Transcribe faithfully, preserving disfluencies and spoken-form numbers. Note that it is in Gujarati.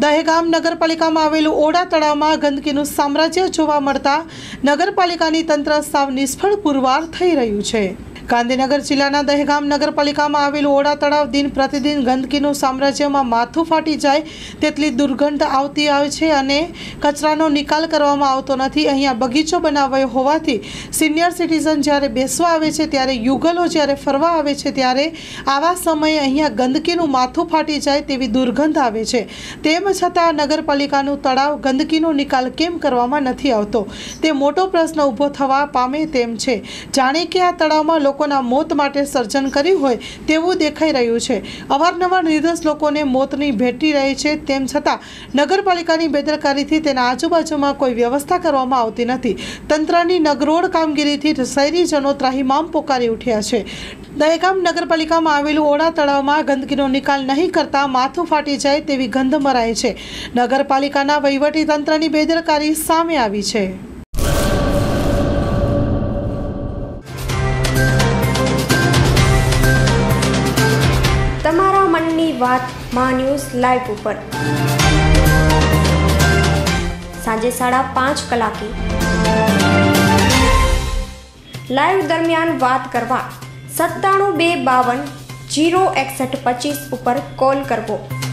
દહેગામ નગરપાલિકામાં આવેલું ઓડા તળાવમાં ગંદકીનું સામ્રાજ્ય જોવા મળતા નગરપાલિકાની તંત્ર સાવ નિષ્ફળ પુરવાર થઈ રહ્યું છે। ગાંધીનગર જિલ્લાના દહેગામ નગરપાલિકામાં આવેલું ઓડા તળાવ દિન પ્રતિદિન ગંદકીનું સામ્રાજ્યમાં માથું ફાટી જાય તેટલી દુર્ગંધ આવતી આવે છે અને કચરાનો નિકાલ કરવામાં આવતો નથી। અહીંયા બગીચો બનાવાયો હોવાથી સિનિયર સિટીઝન જ્યારે બેસવા આવે છે ત્યારે યુગલો જ્યારે ફરવા આવે છે ત્યારે આવા સમયે અહીંયા ગંદકીનું માથું ફાટી જાય તેવી દુર્ગંધ આવે છે। તેમ છતાં નગરપાલિકાનું તળાવ ગંદકીનો નિકાલ કેમ કરવામાં નથી આવતો તે મોટો પ્રશ્ન ઊભો થવા પામે તેમ છે। જાણે કે આ તળાવમાં લોકોના મોત માટે સર્જન કર્યું હોય તેવું દેખાઈ રહ્યું છે। અવારનવાર નિર્દોષ લોકોને મોતની ભેટી રહી છે, તેમ છતાં નગરપાલિકાની બેદરકારીથી તેના આજુબાજુમાં કોઈ વ્યવસ્થા કરવામાં આવતી નથી। તંત્રની નગરોળ કામગીરીથી શહેરીજનો ત્રાહિમામ પોકારી ઉઠ્યા છે। દહેગામ નગરપાલિકામાં આવેલું ઓડા તળાવમાં ગંદકીનો નિકાલ નહીં કરતા માથું ફાટી જાય તેવી ગંધ મરાય છે। નગરપાલિકાના વહીવટી તંત્રની બેદરકારી સામે આવી છે। તમારા મનની વાત માં ન્યૂઝ લાઈવ ઉપર સાંજે સાડા પાંચ કલાકે લાઈવ દરમિયાન વાત કરવા સત્તાણું બે બાવન જીરો એકસઠ પચીસ ઉપર કોલ કરવો।